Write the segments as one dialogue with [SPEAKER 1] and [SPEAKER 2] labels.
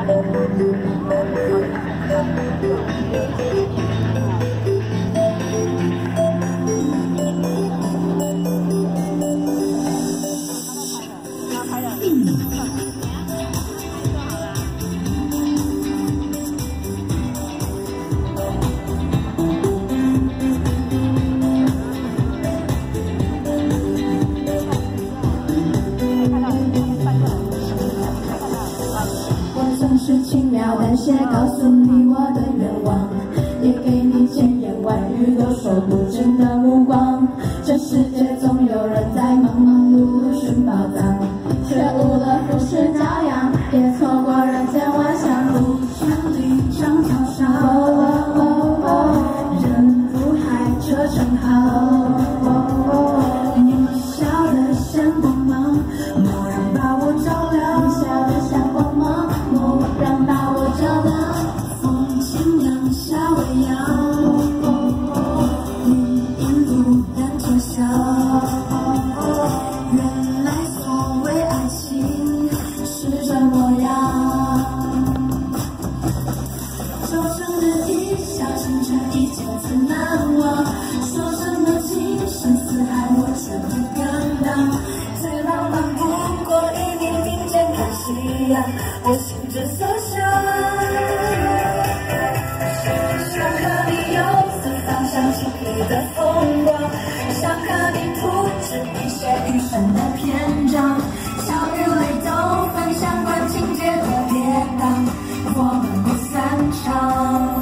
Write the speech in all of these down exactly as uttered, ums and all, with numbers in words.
[SPEAKER 1] 是轻描淡写告诉你我的愿望，也给你千言万语都说不尽的目光。这世界总有人在忙忙碌碌寻宝藏，却误了浮世骄阳，也错过人间万象路。千里长桥上，哦哦哦，人如海，车正好。你笑得像光芒，蓦然把我照亮。你笑得像光芒，蓦然把我照亮。风轻扬，夏微扬，云引路，单车响。原来所谓爱情是这模样。周生的一笑，倾城一见自难忘。说什么情深似海，我却不敢当。最浪漫不过与你并肩看夕阳，我心之所向。想和你游四方，想起你的风光，想和你铺纸笔写余生的篇章。笑与泪都分享，管情节多跌宕，我们不散场。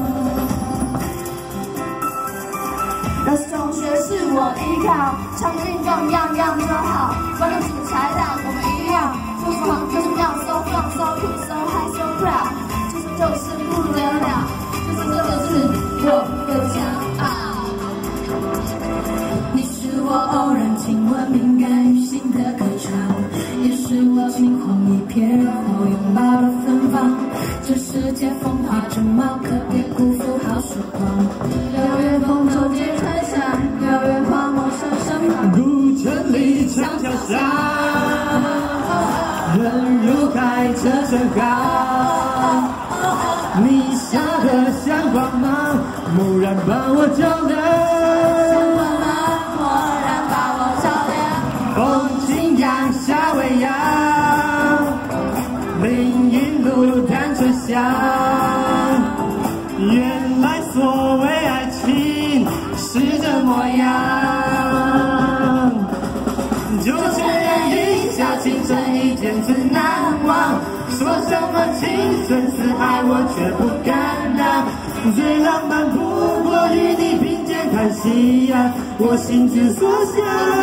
[SPEAKER 1] 若是同学是我依靠，场景中样样都好，关键是材料我们一样，做什么就是妙 ，so fun so cool so high so proud， 就是就是不得了，就是这就是我的骄傲。你是我偶然亲吻敏感于心的歌唱，也是我惊鸿一瞥然后拥抱的芬芳。这世界风华正茂，可别辜负好时光。六月风骤街吹响，六月花陌生身旁。
[SPEAKER 2] 古城里长桥上，人如海，车声好。你笑得像光芒，蓦然把我照亮。
[SPEAKER 1] 像光芒，蓦然把我照亮。
[SPEAKER 2] 风轻扬，夏微扬，林荫路，单车响。原来所谓爱情是这模样，就这样一笑倾城一见自难忘。说什么情深似海，我却不敢当。最浪漫不过与你并肩看夕阳，我心之所向。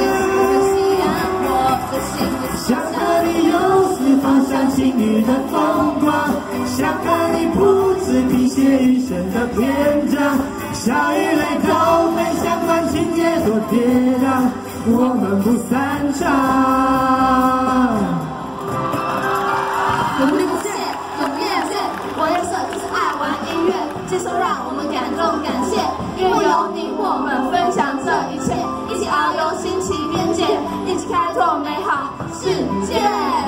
[SPEAKER 2] 想和你游四方，想起你的风光，想和你铺纸笔写余生的篇章。笑与泪都分享，管情节多跌宕，我们不散场。
[SPEAKER 1] 努力不懈，永远见。我颜色就是爱玩音乐，接受让我们感动感谢，因为有你，我们分享这一切，一起遨游新奇边界，一起开拓美好世界。